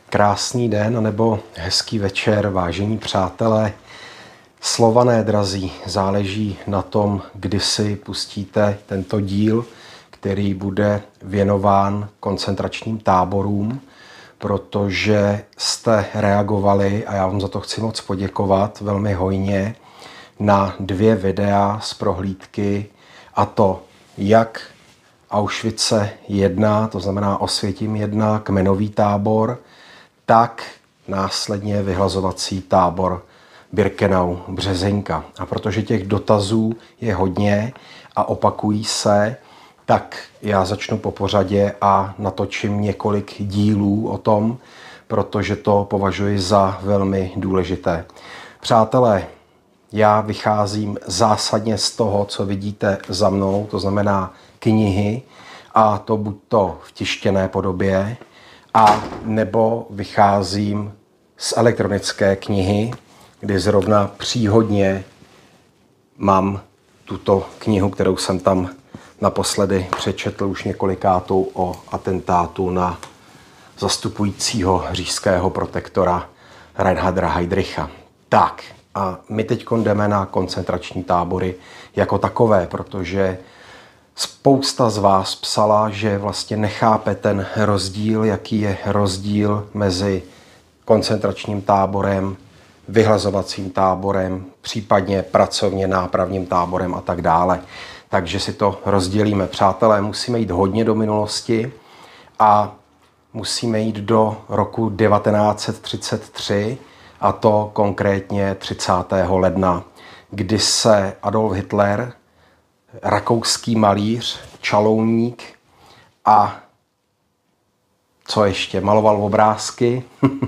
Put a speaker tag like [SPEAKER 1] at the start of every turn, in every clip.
[SPEAKER 1] Krásný den nebo hezký večer, vážení přátelé. Slované drazí, záleží na tom, kdy si pustíte tento díl, který bude věnován koncentračním táborům, protože jste reagovali, a já vám za to chci moc poděkovat, velmi hojně, na 2 videa z prohlídky, a to jak Auschwitze 1, to znamená Osvětim 1, kmenový tábor, tak následně vyhlazovací tábor Birkenau, Březinka. A protože těch dotazů je hodně a opakují se, tak já začnu po pořadě a natočím několik dílů o tom, protože to považuji za velmi důležité. Přátelé, já vycházím zásadně z toho, co vidíte za mnou, to znamená knihy, a to buď to v tištěné podobě, a nebo vycházím z elektronické knihy, kdy zrovna příhodně mám tuto knihu, kterou jsem tam naposledy přečetl už několikátou, o atentátu na zastupujícího říšského protektora Reinharda Heydricha. Tak, a my teď jdeme na koncentrační tábory jako takové, protože spousta z vás psala, že vlastně nechápe ten rozdíl, jaký je rozdíl mezi koncentračním táborem, vyhlazovacím táborem, případně pracovně nápravním táborem a tak dále. Takže si to rozdělíme. Přátelé, musíme jít hodně do minulosti a musíme jít do roku 1933, a to konkrétně 30. ledna, kdy se Adolf Hitler, rakouský malíř, čalouník a co ještě, maloval obrázky,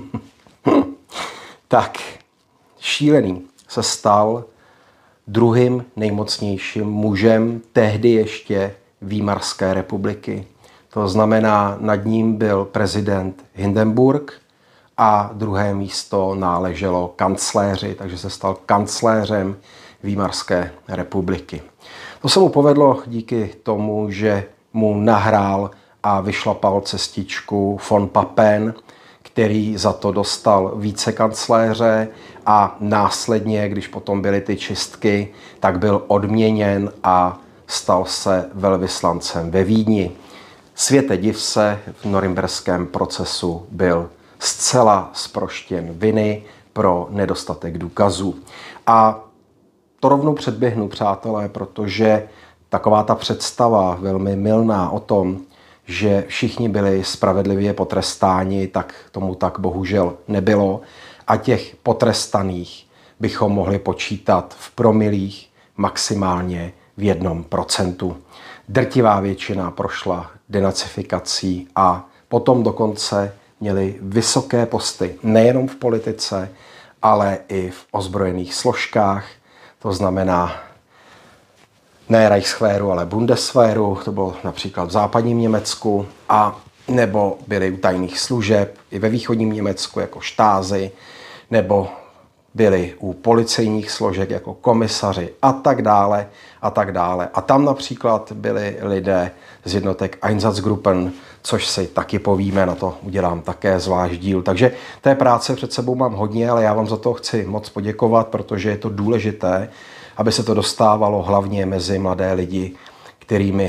[SPEAKER 1] tak šílený se stal druhým nejmocnějším mužem tehdy ještě Výmarské republiky. To znamená, nad ním byl prezident Hindenburg a druhé místo náleželo kancléři, takže se stal kancléřem Výmarské republiky. To se mu povedlo díky tomu, že mu nahrál a vyšlapal cestičku von Papen, který za to dostal vicekancléře, a následně, když potom byly ty čistky, tak byl odměněn a stal se velvyslancem ve Vídni. Světe div se, v norimberském procesu byl zcela zproštěn viny pro nedostatek důkazů. A to rovnou předběhnu, přátelé, protože taková ta představa velmi mylná o tom, že všichni byli spravedlivě potrestáni, tak tomu tak bohužel nebylo. A těch potrestaných bychom mohli počítat v promilích, maximálně v 1%. Drtivá většina prošla denacifikací a potom dokonce měli vysoké posty nejenom v politice, ale i v ozbrojených složkách. To znamená ne Reichswehru, ale Bundeswehru, to bylo například v západním Německu, a nebo byli u tajných služeb i ve východním Německu jako štázy, nebo byli u policejních složek jako komisaři a tak dále a tak dále. A tam například byli lidé z jednotek Einsatzgruppen, což si taky povíme, na to udělám také zvlášť díl. Takže té práce před sebou mám hodně, ale já vám za to chci moc poděkovat, protože je to důležité, aby se to dostávalo hlavně mezi mladé lidi, kterým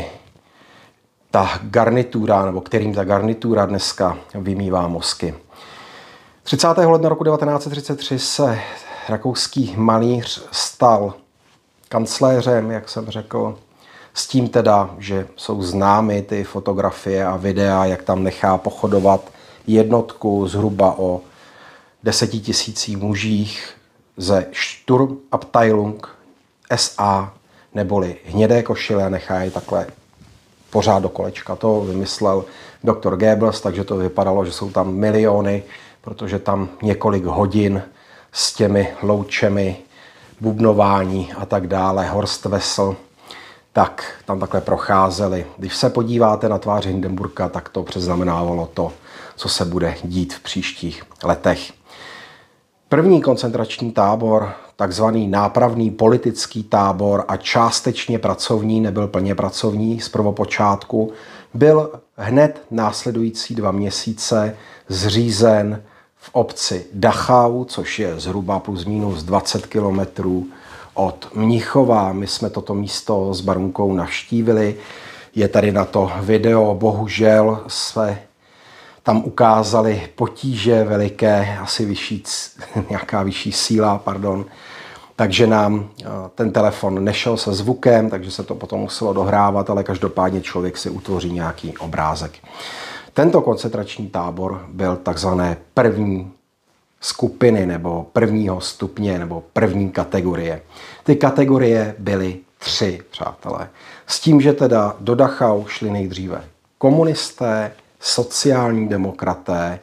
[SPEAKER 1] ta garnitura dneska vymývá mozky. 30. ledna roku 1933 se rakouský malíř stal kancléřem, jak jsem řekl, s tím teda, že jsou známy ty fotografie a videa, jak tam nechá pochodovat jednotku zhruba o 10 000 mužích ze Sturmabteilung SA, neboli hnědé košile, nechá je takhle pořád do kolečka. To vymyslel doktor Goebbels, takže to vypadalo, že jsou tam miliony, protože tam několik hodin s těmi loučemi, bubnování a tak dále, Horst Wessel, tak tam takhle procházeli. Když se podíváte na tvář Hindenburga, tak to předznamenávalo to, co se bude dít v příštích letech. První koncentrační tábor, takzvaný nápravný politický tábor a částečně pracovní, nebyl plně pracovní z prvopočátku, byl hned následující 2 měsíce zřízen v obci Dachau, což je zhruba plus minus 20 kilometrů od Mnichova. My jsme toto místo s Barunkou navštívili. Je tady na to video, bohužel se tam ukázaly potíže veliké, asi nějaká vyšší síla, pardon. Takže nám ten telefon nešel se zvukem, takže se to potom muselo dohrávat, ale každopádně člověk si utvoří nějaký obrázek. Tento koncentrační tábor byl takzvané první skupiny nebo prvního stupně nebo první kategorie. Ty kategorie byly 3, přátelé. S tím, že teda do Dachau šli nejdříve komunisté, sociální demokraté,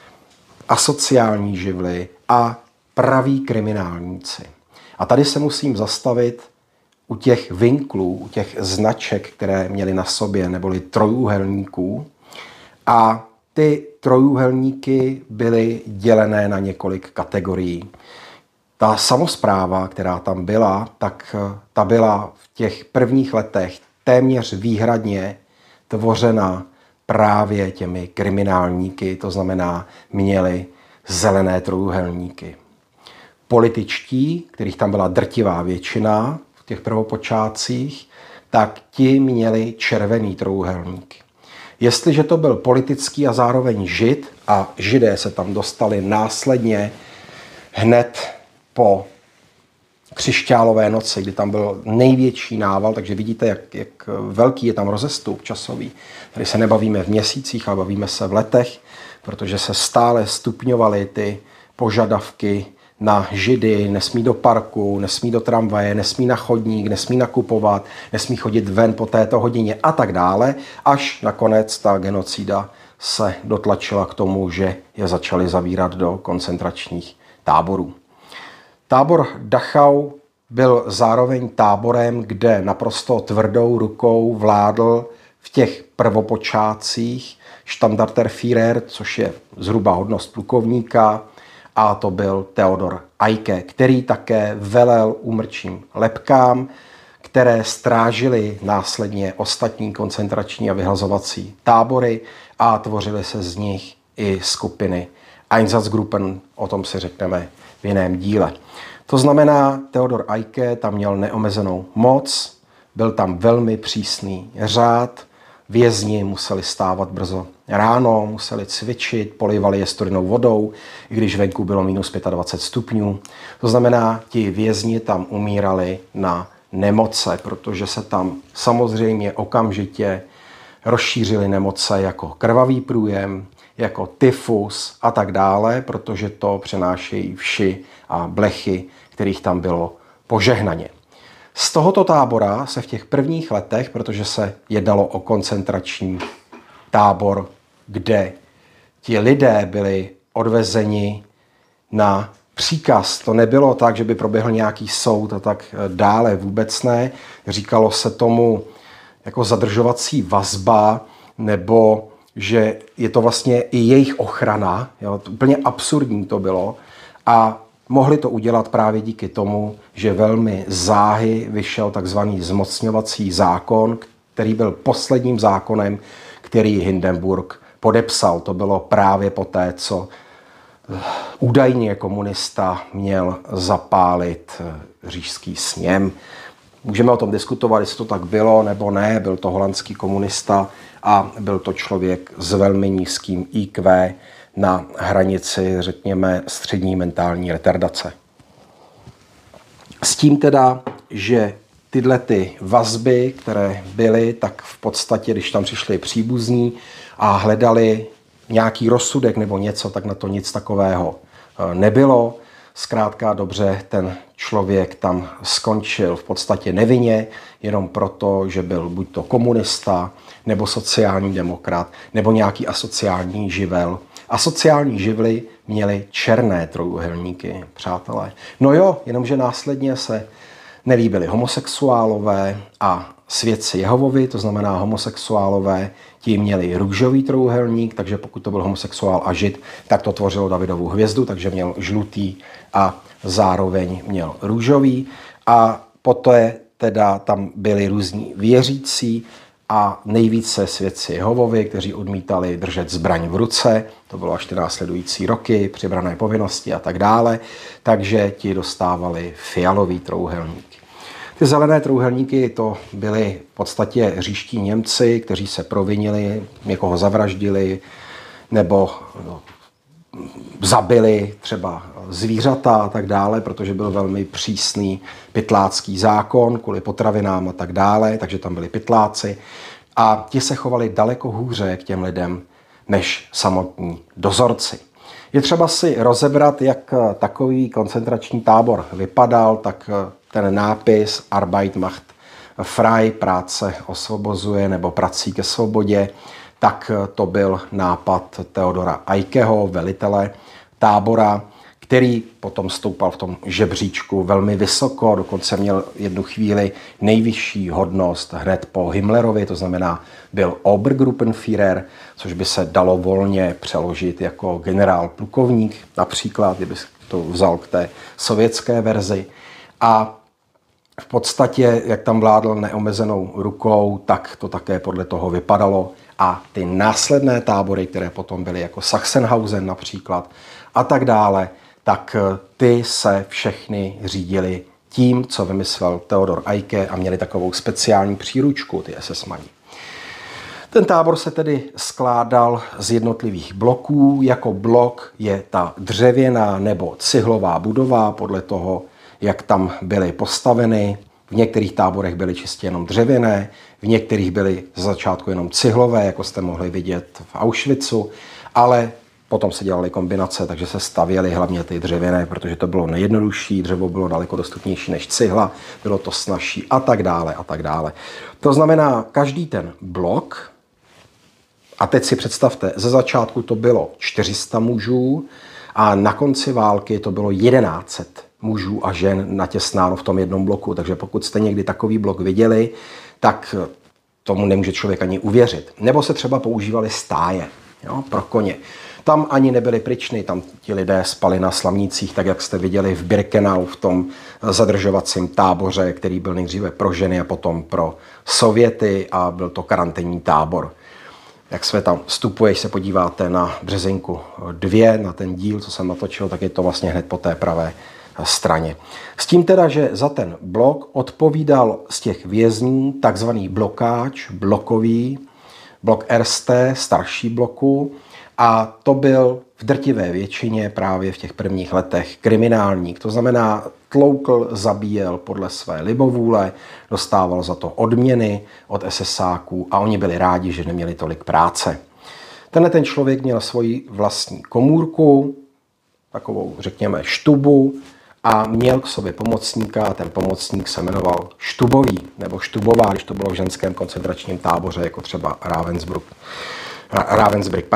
[SPEAKER 1] asociální živly a praví kriminálníci. A tady se musím zastavit u těch vinklů, u těch značek, které měly na sobě, neboli trojúhelníků. A ty trojúhelníky byly dělené na několik kategorií. Ta samospráva, která tam byla, tak ta byla v těch prvních letech téměř výhradně tvořena právě těmi kriminálníky, to znamená, měli zelené trojúhelníky. Političtí, kterých tam byla drtivá většina v těch prvopočátcích, tak ti měli červený trojúhelník. Jestliže to byl politický a zároveň žid, a židé se tam dostali následně hned po křišťálové noci, kdy tam byl největší nával, takže vidíte, jak velký je tam rozestup časový. Tady se nebavíme v měsících, ale bavíme se v letech, protože se stále stupňovaly ty požadavky na židy, nesmí do parku, nesmí do tramvaje, nesmí na chodník, nesmí nakupovat, nesmí chodit ven po této hodině a tak dále, až nakonec ta genocida se dotlačila k tomu, že je začali zavírat do koncentračních táborů. Tábor Dachau byl zároveň táborem, kde naprosto tvrdou rukou vládl v těch prvopočátcích Standartenführer, což je zhruba hodnost plukovníka, a to byl Theodor Eicke, který také velel úmrčím lebkám, které strážily následně ostatní koncentrační a vyhlazovací tábory a tvořily se z nich i skupiny Einsatzgruppen, o tom si řekneme v jiném díle. To znamená, Theodor Eicke tam měl neomezenou moc, byl tam velmi přísný řád, vězni museli stávat brzo ráno, museli cvičit, polivali je studenou vodou, i když venku bylo minus 25 stupňů. To znamená, ti vězni tam umírali na nemoce, protože se tam samozřejmě okamžitě rozšířily nemoce jako krvavý průjem, jako tyfus a tak dále, protože to přenášejí vši a blechy, kterých tam bylo požehnaně. Z tohoto tábora se v těch prvních letech, protože se jednalo o koncentrační tábor, kde ti lidé byli odvezeni na příkaz. To nebylo tak, že by proběhl nějaký soud a tak dále, vůbec ne. Říkalo se tomu jako zadržovací vazba, nebo že je to vlastně i jejich ochrana. Jo? Úplně absurdní to bylo. A mohli to udělat právě díky tomu, že velmi záhy vyšel takzvaný zmocňovací zákon, který byl posledním zákonem, který Hindenburg podepsal. To bylo právě poté, co údajně komunista měl zapálit říšský sněm. Můžeme o tom diskutovat, jestli to tak bylo nebo ne. Byl to holandský komunista a byl to člověk s velmi nízkým IQ na hranici, řekněme, střední mentální retardace. S tím teda, že tyhle ty vazby, které byly, tak v podstatě, když tam přišli příbuzní a hledali nějaký rozsudek nebo něco, tak na to nic takového nebylo. Zkrátka dobře, ten člověk tam skončil v podstatě nevinně, jenom proto, že byl buď to komunista, nebo sociální demokrat, nebo nějaký asociální živel. Asociální živly měly černé trojúhelníky, přátelé. No jo, jenomže následně se nelíbili homosexuálové a svědci Jehovovi, to znamená homosexuálové, ti měli růžový trojúhelník, takže pokud to byl homosexuál a žid, tak to tvořilo Davidovu hvězdu, takže měl žlutý a zároveň měl růžový. A poté teda tam byli různí věřící a nejvíce svědci Jehovovi, kteří odmítali držet zbraň v ruce, to bylo až ty následující roky, přibrané povinnosti a tak dále, takže ti dostávali fialový trouhelník. Ty zelené trouhelníky to byli v podstatě říští Němci, kteří se provinili, někoho zavraždili nebo zabili třeba zvířata a tak dále, protože byl velmi přísný pytlácký zákon kvůli potravinám a tak dále, takže tam byli pytláci a ti se chovali daleko hůře k těm lidem než samotní dozorci. Je třeba si rozebrat, jak takový koncentrační tábor vypadal, tak ten nápis Arbeit macht frei, práce osvobozuje nebo prací ke svobodě, tak to byl nápad Theodora Eickeho, velitele tábora, který potom stoupal v tom žebříčku velmi vysoko, dokonce měl jednu chvíli nejvyšší hodnost hned po Himmlerovi, to znamená byl Obergruppenführer, což by se dalo volně přeložit jako generál plukovník, například, kdyby to vzal k té sovětské verzi. A v podstatě, jak tam vládl neomezenou rukou, tak to také podle toho vypadalo. A ty následné tábory, které potom byly jako Sachsenhausen například a tak dále, tak ty se všechny řídily tím, co vymyslel Theodor Eicke a měli takovou speciální příručku, ty SS-mani. Ten tábor se tedy skládal z jednotlivých bloků. Jako blok je ta dřevěná nebo cihlová budova podle toho, jak tam byly postaveny. V některých táborech byly čistě jenom dřevěné, v některých byly z začátku jenom cihlové, jako jste mohli vidět v Auschwitzu, ale potom se dělaly kombinace, takže se stavěly hlavně ty dřevěné, protože to bylo nejjednodušší, dřevo bylo daleko dostupnější než cihla, bylo to snazší a tak dále a tak dále. To znamená, každý ten blok, a teď si představte, ze začátku to bylo 400 mužů a na konci války to bylo 1100 mužů a žen natěsnáno v tom jednom bloku. Takže pokud jste někdy takový blok viděli, tak tomu nemůže člověk ani uvěřit. Nebo se třeba používaly stáje, jo, pro koně. Tam ani nebyly pryčny, tam ti lidé spali na slamnících, tak jak jste viděli v Birkenau, v tom zadržovacím táboře, který byl nejdříve pro ženy a potom pro Sověty a byl to karanténní tábor. Jak se tam vstupuje, když se podíváte na Březinku 2, na ten díl, co jsem natočil, tak je to vlastně hned po té pravé straně. S tím teda, že za ten blok odpovídal z těch vězňů takzvaný blokáč, blokový, blok Erste, starší bloku, a to byl v drtivé většině právě v těch prvních letech kriminálník. To znamená, tloukl, zabíjel podle své libovůle, dostával za to odměny od SSáků a oni byli rádi, že neměli tolik práce. Ten člověk měl svoji vlastní komůrku, takovou, řekněme, štubu, a měl k sobě pomocníka a ten pomocník se jmenoval Štubový nebo Štubová, když to bylo v ženském koncentračním táboře, jako třeba Ravensbrück.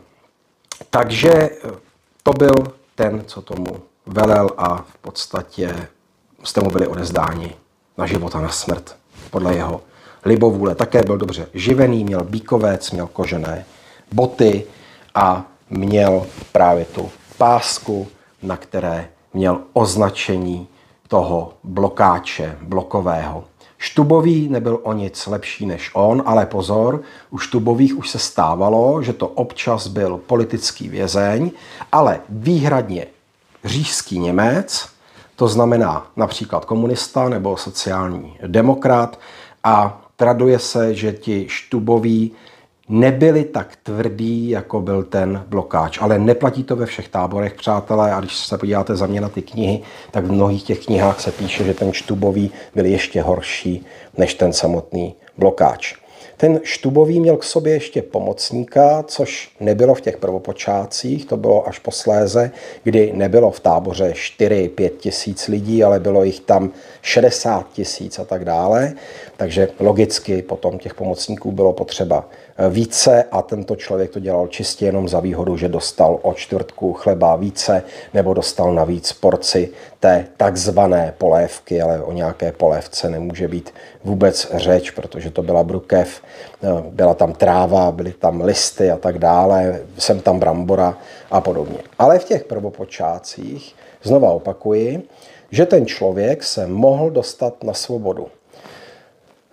[SPEAKER 1] Takže to byl ten, co tomu velel a v podstatě jste mu byli odezdáni na život a na smrt podle jeho libovůle. Také byl dobře živený, měl bíkovec, měl kožené boty a měl právě tu pásku, na které měl označení toho blokáče, blokového. Štubový nebyl o nic lepší než on, ale pozor, u Štubových už se stávalo, že to občas byl politický vězeň, ale výhradně říšský Němec, to znamená například komunista nebo sociální demokrat, a traduje se, že ti Štuboví nebyli tak tvrdí, jako byl ten blokáč. Ale neplatí to ve všech táborech, přátelé, a když se podíváte za mě na ty knihy, tak v mnohých těch knihách se píše, že ten Štubový byl ještě horší než ten samotný blokáč. Ten Štubový měl k sobě ještě pomocníka, což nebylo v těch prvopočátcích, to bylo až posléze, kdy nebylo v táboře 4-5 tisíc lidí, ale bylo jich tam 60 tisíc a tak dále. Takže logicky potom těch pomocníků bylo potřeba více a tento člověk to dělal čistě jenom za výhodu, že dostal o čtvrtku chleba více nebo dostal navíc porci té takzvané polévky, ale o nějaké polévce nemůže být vůbec řeč, protože to byla brukev, byla tam tráva, byly tam listy a tak dále, sem tam brambora a podobně. Ale v těch prvopočátcích, znova opakuji, že ten člověk se mohl dostat na svobodu.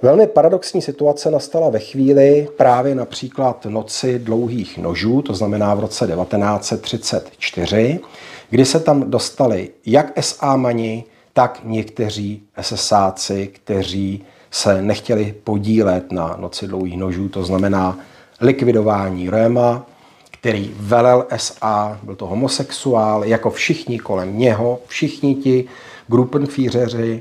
[SPEAKER 1] Velmi paradoxní situace nastala ve chvíli právě například noci dlouhých nožů, to znamená v roce 1934, kdy se tam dostali jak SA-mani, tak někteří SSáci, kteří se nechtěli podílet na noci dlouhých nožů, to znamená likvidování Röhma, který velel SA, byl to homosexuál, jako všichni kolem něho, všichni ti Gruppenführeři,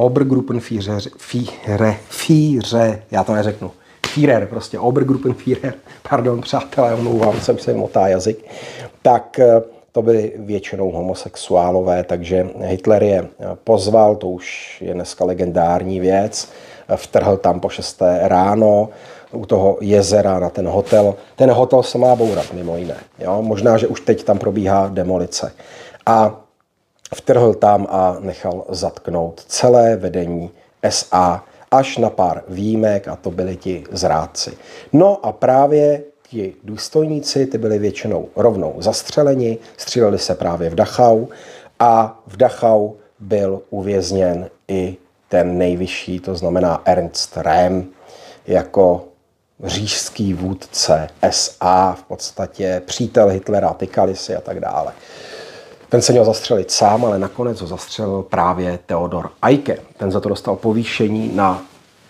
[SPEAKER 1] Obergruppenführer, já to neřeknu, Führer, prostě Obergruppenführer, pardon, přátelé, omlouvám se, už se motá jazyk, tak to byli většinou homosexuálové, takže Hitler je pozval, to už je dneska legendární věc, vtrhl tam po 6. ráno u toho jezera na ten hotel. Ten hotel se má bourat, mimo jiné. Jo? Možná, že už teď tam probíhá demolice. A vtrhl tam a nechal zatknout celé vedení SA až na pár výjimek, a to byli ti zrádci. No a právě ti důstojníci, ty byli většinou rovnou zastřeleni, stříleli se právě v Dachau a v Dachau byl uvězněn i ten nejvyšší, to znamená Ernst Röhm, jako říšský vůdce SA, v podstatě přítel Hitlera, tykali si a tak dále. Ten se měl zastřelit sám, ale nakonec ho zastřelil právě Theodor Eicke. Ten za to dostal povýšení na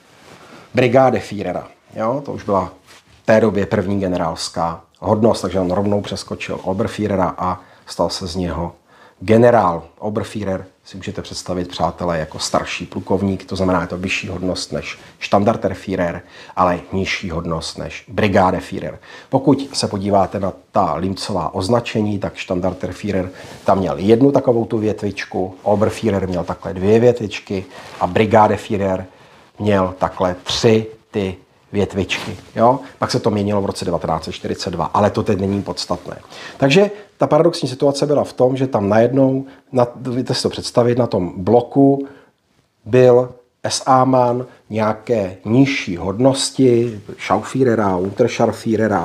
[SPEAKER 1] Brigadeführera. Jo, to už byla v té době první generálská hodnost, takže on rovnou přeskočil Oberführera a stal se z něho generál. Oberführer si můžete představit, přátelé, jako starší plukovník, to znamená, je to vyšší hodnost než Standartenführer, ale nižší hodnost než Brigadeführer. Pokud se podíváte na ta Linzová označení, tak Standartenführer tam měl jednu takovou tu větvičku, Oberführer měl takhle 2 větvičky a Brigadeführer měl takhle 3 ty větvičky. Jo? Pak se to měnilo v roce 1942, ale to teď není podstatné. Takže ta paradoxní situace byla v tom, že tam najednou, víte si to představit, na tom bloku byl SA-man nějaké nižší hodnosti, Schauführera, Unterscharführera,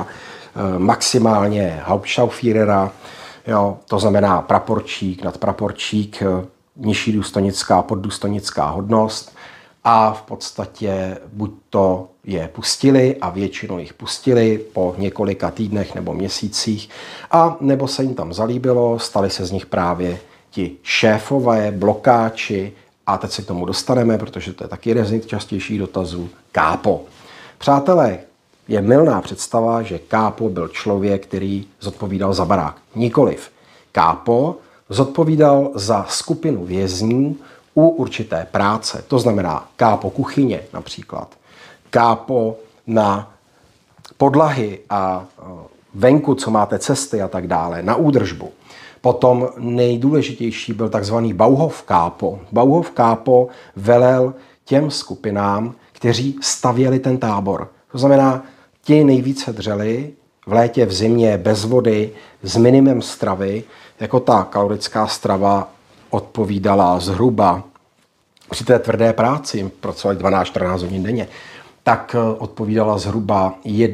[SPEAKER 1] maximálně Hauptscharführera, jo? To znamená praporčík, nadpraporčík, nižší důstojnická, poddůstojnická hodnost. A v podstatě buď to je pustili a většinou jich pustili po několika týdnech nebo měsících, a nebo se jim tam zalíbilo, stali se z nich právě ti šéfové, blokáči, a teď se k tomu dostaneme, protože to je taky jeden z nejčastějších dotazů, kápo. Přátelé, je mylná představa, že kápo byl člověk, který zodpovídal za barák. Nikoliv. Kápo zodpovídal za skupinu vězňů u určité práce, to znamená kápo kuchyně například, kápo na podlahy a venku, co máte cesty a tak dále, na údržbu. Potom nejdůležitější byl takzvaný Bauhof kápo. Bauhof kápo velel těm skupinám, kteří stavěli ten tábor. To znamená, ti nejvíce dřeli v létě, v zimě, bez vody, s minimem stravy, jako ta kalorická strava odpovídala zhruba při té tvrdé práci, jim pracovali 12-14 hodin denně, tak odpovídala zhruba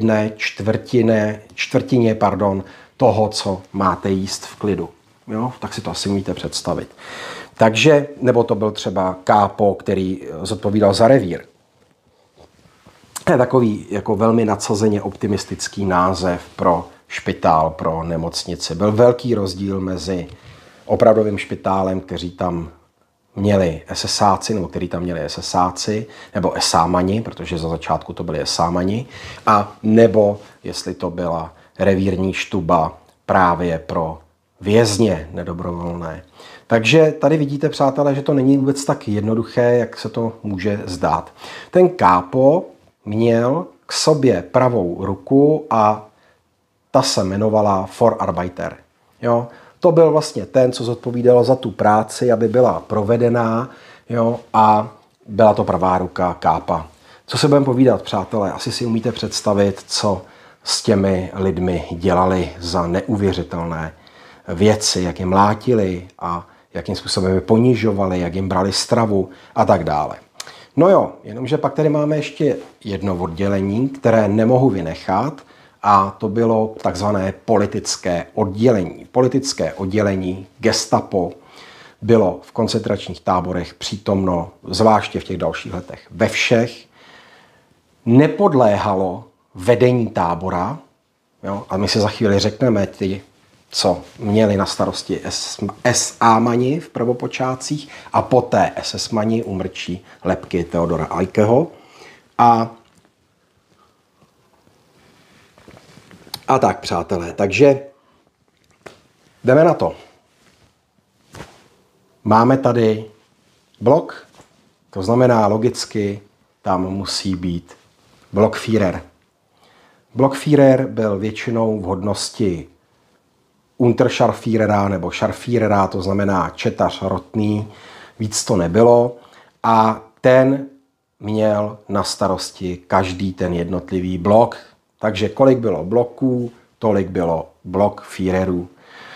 [SPEAKER 1] 1/4 toho, co máte jíst v klidu. Jo? Tak si to asi můžete představit. Takže, nebo to byl třeba kápo, který zodpovídal za revír. To je takový jako velmi nadsazeně optimistický název pro špitál, pro nemocnici. Byl velký rozdíl mezi opravdovým špitálem, kteří tam měli SSáci, nebo který tam měli SSáci, nebo SA-mani, protože za začátku to byli SA-mani, a nebo jestli to byla revírní štuba právě pro vězně nedobrovolné. Takže tady vidíte, přátelé, že to není vůbec tak jednoduché, jak se to může zdát. Ten kápo měl k sobě pravou ruku a ta se jmenovala Vorarbeiter. Jo? To byl vlastně ten, co zodpovídal za tu práci, aby byla provedená, jo? A byla to pravá ruka kápa. Co se budeme povídat, přátelé? Asi si umíte představit, co s těmi lidmi dělali za neuvěřitelné věci, jak je mlátili a jakým způsobem je ponižovali, jak jim brali stravu a tak dále. No jo, jenomže pak tady máme ještě jedno oddělení, které nemohu vynechat, a to bylo takzvané politické oddělení. Politické oddělení Gestapo bylo v koncentračních táborech přítomno, zvláště v těch dalších letech, ve všech. nepodléhalo vedení tábora, jo, a my si za chvíli řekneme ty, co měli na starosti SA-mani v prvopočátcích a poté SS-mani umrčí lebky Theodora Eickeho. A tak, přátelé, takže jdeme na to. Máme tady blok, to znamená logicky, tam musí být Blockführer. Blockführer byl většinou v hodnosti Unterscharführera nebo Scharführera, to znamená četař rotný, víc to nebylo. A ten měl na starosti každý ten jednotlivý blok. Takže kolik bylo bloků, tolik bylo Blockführerů.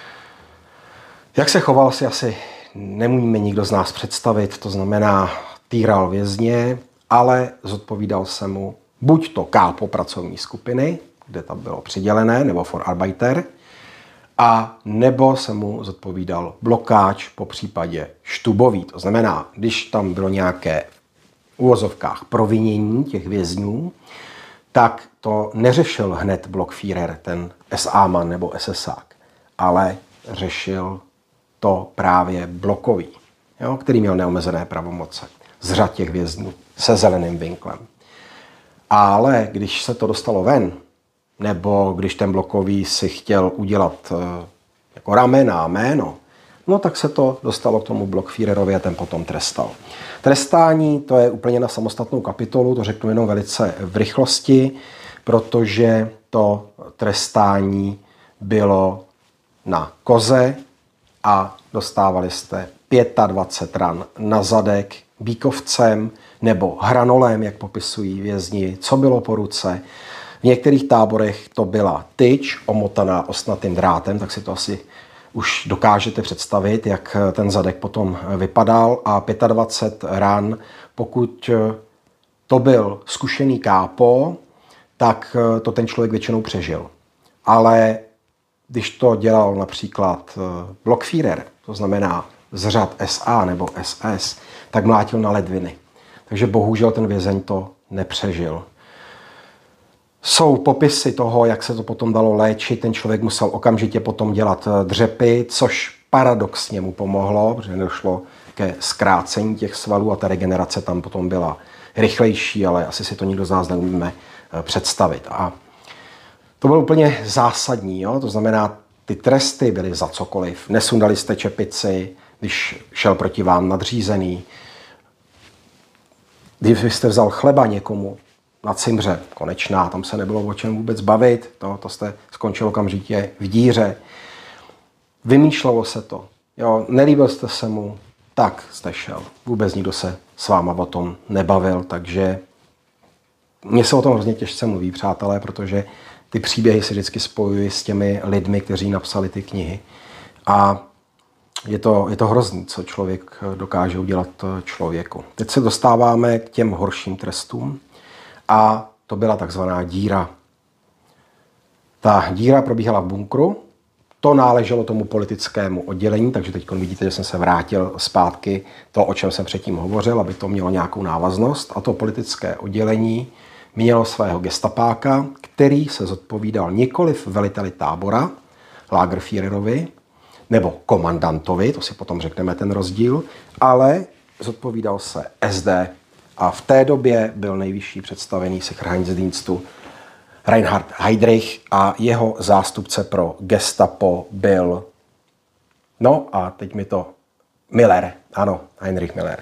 [SPEAKER 1] Jak se choval, si asi nemůžeme nikdo z nás představit, to znamená týral vězně, ale zodpovídal se mu buď to kápo pracovní skupiny, kde tam bylo přidělené, nebo Vorarbeiter, a nebo se mu zodpovídal blokáč, po případě štubový. To znamená, když tam bylo nějaké v uvozovkách provinění těch vězňů, tak to neřešil hned Blockführer, ten SA-man nebo SSák, ale řešil to právě blokový, jo, který měl neomezené pravomoce z řad těch vězňů se zeleným vinklem. Ale když se to dostalo ven, nebo když ten blokový si chtěl udělat jako ramena, jméno, no tak se to dostalo k tomu Blockführerovi a ten potom trestal. Trestání, to je úplně na samostatnou kapitolu, to řeknu jenom velice v rychlosti, protože to trestání bylo na koze a dostávali jste 25 ran na zadek bíkovcem nebo hranolem, jak popisují vězni, co bylo po ruce. V některých táborech to byla tyč omotaná ostnatým drátem, tak si to asi už dokážete představit, jak ten zadek potom vypadal. A 25 ran, pokud to byl zkušený kápo, tak to ten člověk většinou přežil. Ale když to dělal například Blockführer, to znamená z řad SA nebo SS, tak mlátil na ledviny. Takže bohužel ten vězeň to nepřežil. Jsou popisy toho, jak se to potom dalo léčit. Ten člověk musel okamžitě potom dělat dřepy, což paradoxně mu pomohlo, protože nedošlo ke zkrácení těch svalů a ta regenerace tam potom byla rychlejší, ale asi si to nikdo z nás neumíme představit. A to bylo úplně zásadní, jo? To znamená, ty tresty byly za cokoliv. Nesundali jste čepici, když šel proti vám nadřízený. Když jste vzal chleba někomu na cimře, konečná, tam se nebylo o čem vůbec bavit, to jste skončil okamžitě v díře. Vymýšlelo se to. Jo, nelíbil jste se mu, tak jste šel. Vůbec nikdo se s váma o tom nebavil, takže mně se o tom hrozně těžce mluví, přátelé, protože ty příběhy se vždycky spojují s těmi lidmi, kteří napsali ty knihy. A je to hrozný, co člověk dokáže udělat člověku. Teď se dostáváme k těm horším trestům a to byla takzvaná díra. Ta díra probíhala v bunkru, to náleželo tomu politickému oddělení, takže teď vidíte, že jsem se vrátil zpátky to, o čem jsem předtím hovořil, aby to mělo nějakou návaznost. A to politické oddělení mělo svého gestapáka, který se zodpovídal nikoliv veliteli tábora, Lagerführerovi, nebo komandantovi, to si potom řekneme ten rozdíl, ale zodpovídal se SD. A v té době byl nejvyšší představený Sicherheitsdienstu Reinhard Heydrich a jeho zástupce pro gestapo byl, no a teď mi to, Miller, ano, Heinrich Miller.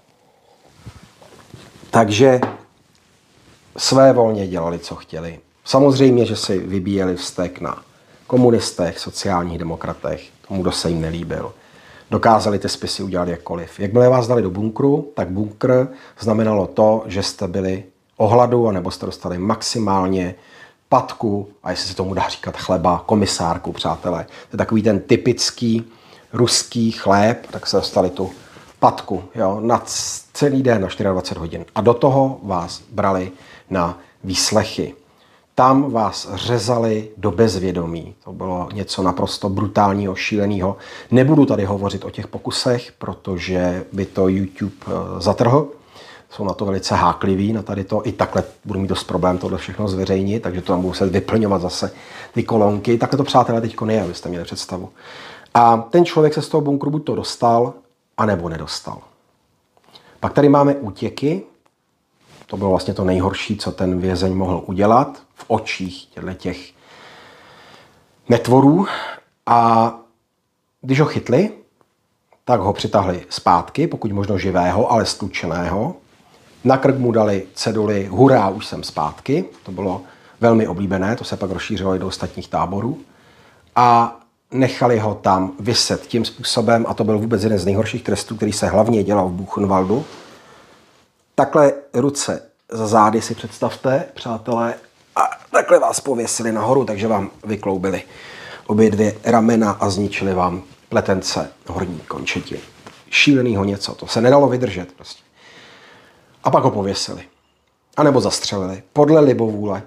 [SPEAKER 1] Takže svévolně dělali, co chtěli. Samozřejmě, že si vybíjeli vztek na komunistech, sociálních demokratech, tomu, kdo se jim nelíbil. Dokázali ty spisy udělat jakkoliv. Jakmile vás dali do bunkru, tak bunkr znamenalo to, že jste byli o hladu, anebo jste dostali maximálně patku, a jestli se tomu dá říkat chleba, komisárku, přátelé. To je takový ten typický ruský chléb, tak se dostali tu patku, jo, na celý den, na 24 hodin. A do toho vás brali na výslechy. Tam vás řezali do bezvědomí. To bylo něco naprosto brutálního, šíleného. Nebudu tady hovořit o těch pokusech, protože by to YouTube zatrhl. jsou na to velice hákliví, na tady to. I takhle budu mít dost problém tohle všechno zveřejnit, takže to tam budu muset vyplňovat zase ty kolonky. Takhle to, přátelé, teďko je, abyste měli představu. A ten člověk se z toho bunkru buď to dostal, anebo nedostal. Pak tady máme útěky. To bylo vlastně to nejhorší, co ten vězeň mohl udělat v očích těch netvorů. A když ho chytli, tak ho přitahli zpátky, pokud možno živého, ale stlučeného. Na krk mu dali ceduly hurá, už jsem zpátky. To bylo velmi oblíbené, to se pak rozšířilo i do ostatních táborů. A nechali ho tam viset tím způsobem, a to byl vůbec jeden z nejhorších trestů, který se hlavně dělal v Buchenwaldu. Takhle ruce za zády si představte, přátelé, a takhle vás pověsili nahoru, takže vám vykloubili obě dvě ramena a zničili vám pletence horní končetiny. Šílenýho něco, to se nedalo vydržet prostě. A pak ho pověsili. A nebo zastřelili, podle libovůle.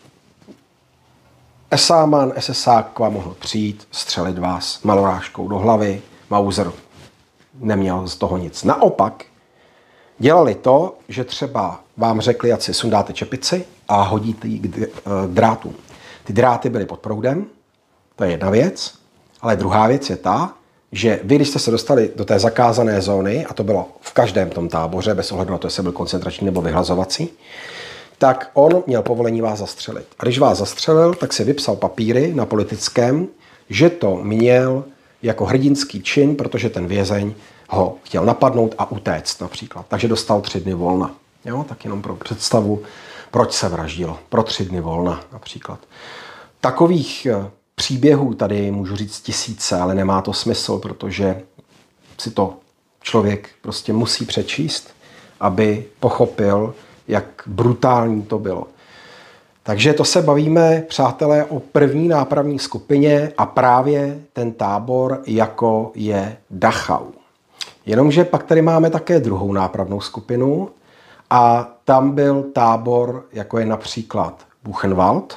[SPEAKER 1] Esáman, SSák k vám mohl přijít, střelit vás malorážkou do hlavy, Mauser neměl z toho nic. Naopak, dělali to, že třeba vám řekli, ať si sundáte čepici a hodíte ji k drátům. Ty dráty byly pod proudem, to je jedna věc, ale druhá věc je ta, že vy, když jste se dostali do té zakázané zóny, a to bylo v každém tom táboře, bez ohledu na to, jestli byl koncentrační nebo vyhlazovací, tak on měl povolení vás zastřelit. A když vás zastřelil, tak si vypsal papíry na politickém, že to měl jako hrdinský čin, protože ten vězeň ho chtěl napadnout a utéct například. Takže dostal 3 dny volna. Jo? Tak jenom pro představu, proč se vraždilo. Pro 3 dny volna například. Takových příběhů tady můžu říct tisíce, ale nemá to smysl, protože si to člověk prostě musí přečíst, aby pochopil, jak brutální to bylo. Takže to se bavíme, přátelé, o první nápravní skupině a právě ten tábor, jako je Dachau. Jenomže pak tady máme také druhou nápravnou skupinu a tam byl tábor, jako je například Buchenwald,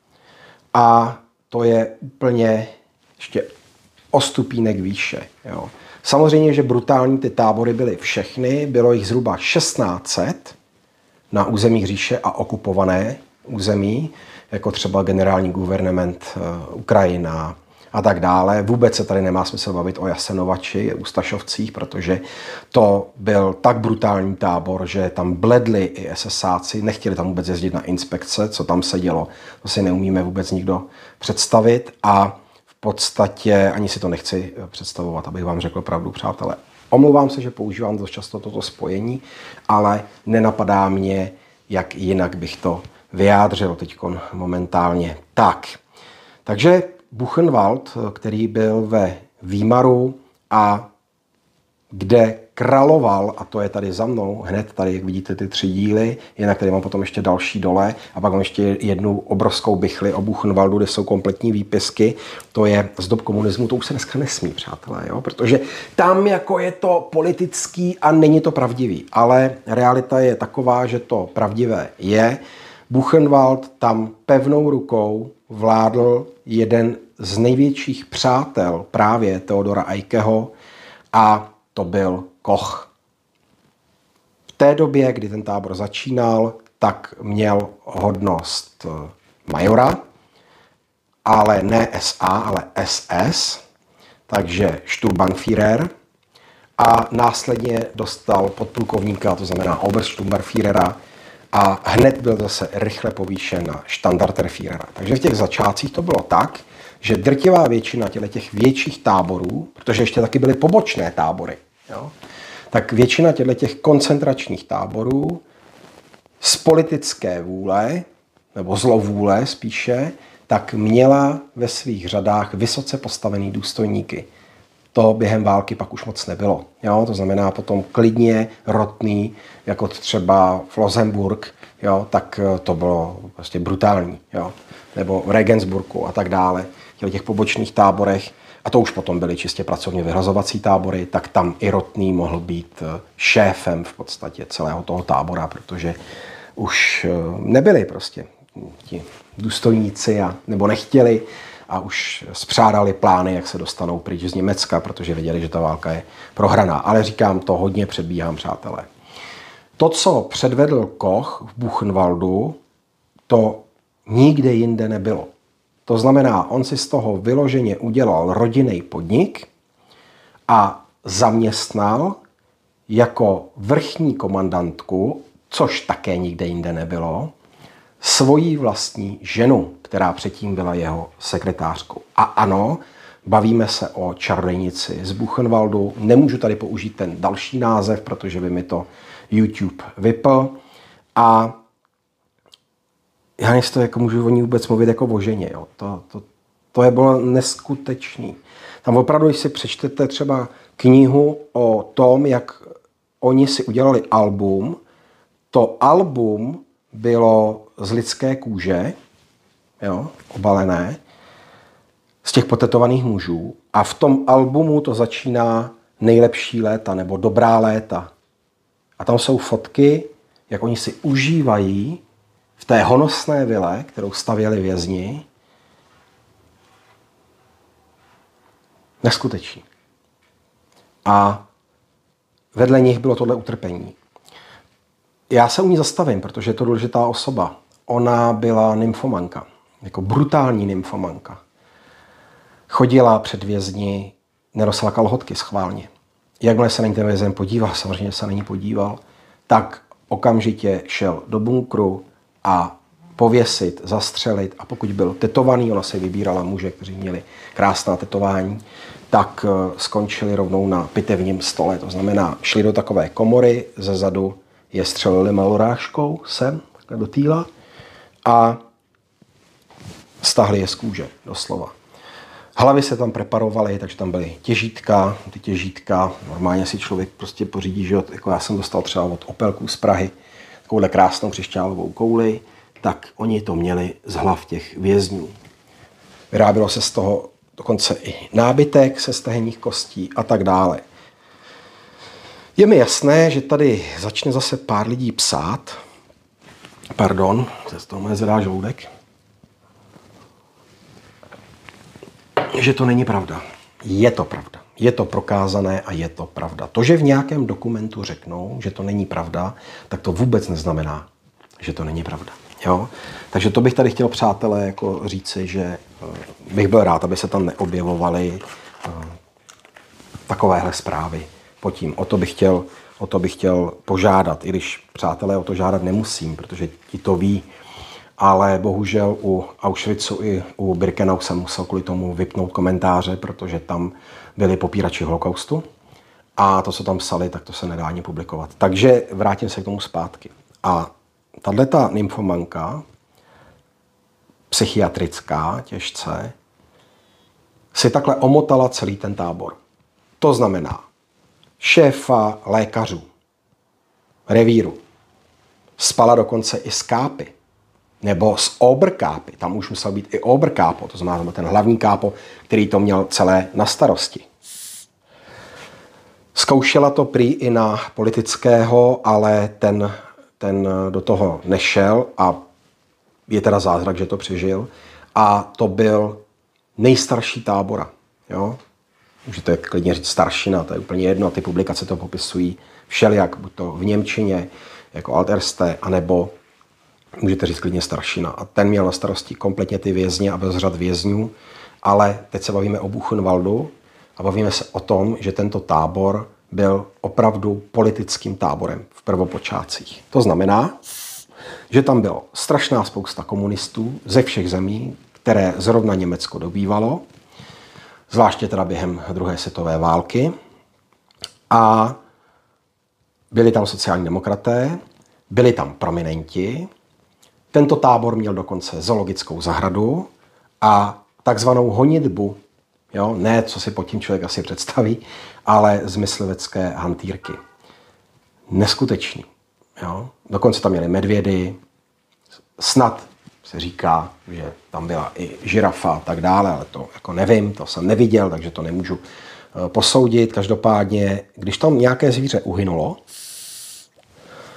[SPEAKER 1] a to je úplně ještě o stupínek výše. Jo. Samozřejmě, že brutální ty tábory byly všechny, bylo jich zhruba 1600 na území říše a okupované území, jako třeba generální guvernement Ukrajina a tak dále. Vůbec se tady nemá smysl bavit o Jasenovači, Ustašovcích, protože to byl tak brutální tábor, že tam bledli i SSáci, nechtěli tam vůbec jezdit na inspekce, co tam se dělo. To si neumíme vůbec nikdo představit a v podstatě ani si to nechci představovat, abych vám řekl pravdu, přátelé. Omlouvám se, že používám dost často toto spojení, ale nenapadá mě, jak jinak bych to vyjádřil teď momentálně. Takže Buchenwald, který byl ve Výmaru a kde královal, a to je tady za mnou, hned tady, jak vidíte, ty 3 díly, jinak tady mám potom ještě další dole a pak mám ještě jednu obrovskou bichli o Buchenwaldu, kde jsou kompletní výpisky, to je z dob komunismu, to už se dneska nesmí, přátelé, jo? Protože tam jako je to politický a není to pravdivý, ale realita je taková, že to pravdivé je. Buchenwald tam pevnou rukou vládl jeden z největších přátel právě Theodora Eickeho a to byl Koch. V té době, kdy ten tábor začínal, tak měl hodnost majora, ale ne SA, ale SS, takže Sturmbannführer, a následně dostal podplukovníka, to znamená Obersturmbannführera, a hned byl zase rychle povýšen na Standartenführera. Takže v těch začátcích to bylo tak, že drtivá většina těch větších táborů, protože ještě taky byly pobočné tábory, jo, tak většina těch koncentračních táborů z politické vůle, nebo zlovůle spíše, tak měla ve svých řadách vysoce postavený důstojníky. To během války pak už moc nebylo. Jo? To znamená potom klidně rotný, jako třeba Flossenburg, jo? Tak to bylo prostě brutální. Jo? Nebo v Regensburgu a tak dále. V těch pobočných táborech, a to už potom byly čistě pracovně vyhlazovací tábory, tak tam i rotný mohl být šéfem v podstatě celého toho tábora, protože už nebyli prostě ti důstojníci nebo nechtěli a už spřádali plány, jak se dostanou pryč z Německa, protože věděli, že ta válka je prohraná. Ale říkám, to hodně předbíhám, přátelé. To, co předvedl Koch v Buchenwaldu, to nikde jinde nebylo. To znamená, on si z toho vyloženě udělal rodinný podnik a zaměstnal jako vrchní komandantku, což také nikde jinde nebylo, svoji vlastní ženu, která předtím byla jeho sekretářkou. A ano, bavíme se o čarodějnici z Buchenwaldu. Nemůžu tady použít ten další název, protože by mi to YouTube vypl. A já nevím, jako můžu o ní vůbec mluvit jako o ženě. Jo. To je bylo neskutečný. Tam opravdu, když si přečtete třeba knihu o tom, jak oni si udělali album, to album bylo z lidské kůže, jo, obalené, z těch potetovaných mužů. A v tom albumu to začíná nejlepší léta nebo dobrá léta. A tam jsou fotky, jak oni si užívají v té honosné vile, kterou stavěli vězni. Neskutečný. A vedle nich bylo tohle utrpení. Já se u ní zastavím, protože je to důležitá osoba. Ona byla nymfomanka, jako brutální nymfomanka. Chodila před vězni, nenosila kalhotky schválně. Jakmile se na ní ten vězen podíval, samozřejmě se na ní podíval, tak okamžitě šel do bunkru a pověsit, zastřelit. A pokud byl tetovaný, ona se vybírala muže, kteří měli krásná tetování, tak skončili rovnou na pitevním stole. To znamená, šli do takové komory, zezadu je střelili malorážkou sem, takhle do týla a stahli je z kůže, doslova. Hlavy se tam preparovaly, takže tam byly těžítka, ty těžítka, normálně si člověk prostě pořídí, že jako já jsem dostal třeba od Opelků z Prahy, takovouhle krásnou křišťálovou kouli, tak oni to měli z hlav těch vězňů. Vyrábilo se z toho dokonce i nábytek se stehenních kostí a tak dále. Je mi jasné, že tady začne zase pár lidí psát. Pardon, se z toho mě zadá žaludek. Že to není pravda. Je to pravda. Je to prokázané a je to pravda. To, že v nějakém dokumentu řeknou, že to není pravda, tak to vůbec neznamená, že to není pravda. Jo? Takže to bych tady chtěl, přátelé, jako říci, že bych byl rád, aby se tam neobjevovaly takovéhle zprávy pod tím. O to bych chtěl požádat, i když, přátelé, o to žádat nemusím, protože ti to ví, ale bohužel u Auschwitzu i u Birkenau jsem musel kvůli tomu vypnout komentáře, protože tam byli popírači holokaustu a to, co tam psali, tak to se nedá ani publikovat. Takže vrátím se k tomu zpátky. A tato nymfomanka, psychiatrická těžce, si takhle omotala celý ten tábor. To znamená šéfa lékařů, revíru, spala dokonce i s kápy, nebo s Oberkápy, tam už musel být i Oberkápo, to znamená ten hlavní kápo, který to měl celé na starosti. Zkoušela to prý i na politického, ale ten do toho nešel a je teda zázrak, že to přežil. A to byl nejstarší tábora. Jo? Můžete klidně říct staršina, to je úplně jedno, ty publikace to popisují všelijak, buď to v němčině, jako Alterste, anebo můžete říct klidně staršina. A ten měl na starosti kompletně ty vězně a bez řad vězňů, ale teď se bavíme o Buchenwaldu a bavíme se o tom, že tento tábor byl opravdu politickým táborem v prvopočátcích. To znamená, že tam bylo strašná spousta komunistů ze všech zemí, které zrovna Německo dobývalo, zvláště teda během druhé světové války. A byli tam sociální demokraté, byli tam prominenti. Tento tábor měl dokonce zoologickou zahradu a takzvanou honitbu. Jo? Ne, co si pod tím člověk asi představí, ale z myslivecké hantýrky. Neskutečný. Jo? Dokonce tam měli medvědy, snad se říká, že tam byla i žirafa a tak dále, ale to jako nevím, to jsem neviděl, takže to nemůžu posoudit. Každopádně, když tam nějaké zvíře uhynulo,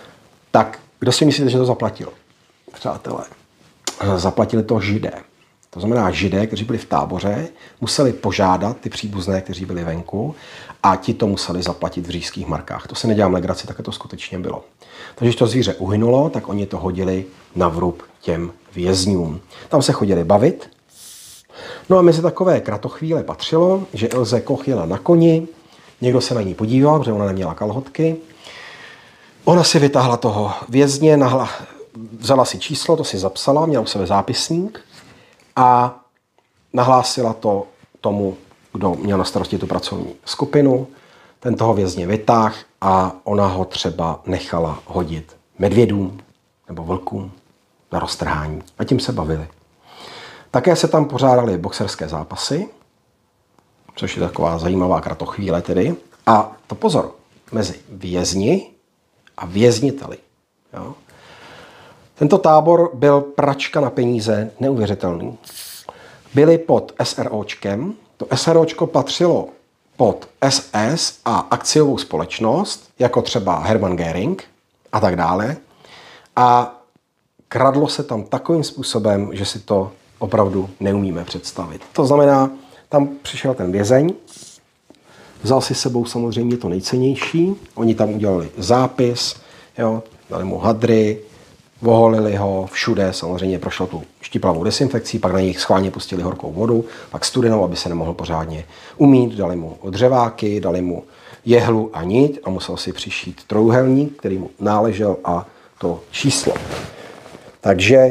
[SPEAKER 1] tak kdo si myslíte, že to zaplatil? Přátelé, zaplatili to Židé. To znamená, Židé, kteří byli v táboře, museli požádat ty příbuzné, kteří byli venku, a ti to museli zaplatit v říšských markách. To se nedělám legraci, tak to skutečně bylo. Takže když to zvíře uhynulo, tak oni to hodili na vrub těm vězňům. Tam se chodili bavit. No a mezi takové kratochvíle patřilo, že Ilze Koch jela na koni, někdo se na ní podíval, protože ona neměla kalhotky. Ona si vytáhla toho vězně, vzala si číslo, to si zapsala, měla u sebe zápisník a nahlásila to tomu, kdo měl na starosti tu pracovní skupinu. Ten toho vězně vytáhl a ona ho třeba nechala hodit medvědům nebo vlkům na roztrhání. A tím se bavili. Také se tam pořádaly boxerské zápasy, což je taková zajímavá kratochvíle tedy. A to pozor, mezi vězni a vězniteli. Jo? Tento tábor byl pračka na peníze neuvěřitelný. Byli pod SROčkem, to SROčko patřilo pod SS a akciovou společnost, jako třeba Hermann Göring a tak dále. A kradlo se tam takovým způsobem, že si to opravdu neumíme představit. To znamená, tam přišel ten vězeň, vzal si sebou samozřejmě to nejcennější, oni tam udělali zápis, jo, dali mu hadry, oholili ho, všude samozřejmě prošlo tu štiplavou desinfekcí, pak na nich schválně pustili horkou vodu, pak studenou, aby se nemohl pořádně umýt, dali mu dřeváky, dali mu jehlu a niť a musel si přišít trojúhelník, který mu náležel, a to číslo. Takže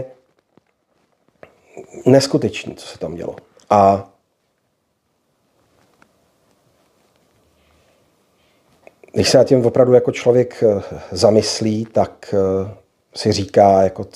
[SPEAKER 1] neskutečný, co se tam dělo. A když se nad tím opravdu jako člověk zamyslí, tak si říká, jako